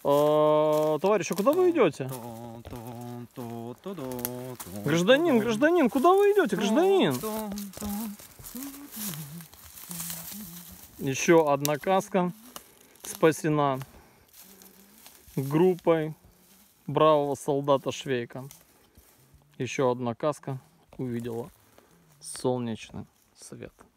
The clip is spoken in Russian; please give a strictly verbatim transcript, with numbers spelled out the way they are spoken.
А, товарищ, а куда вы идете? Гражданин, гражданин, куда вы идете, гражданин? Еще одна каска спасена группой бравого солдата Швейка. Еще одна каска увидела солнечный свет.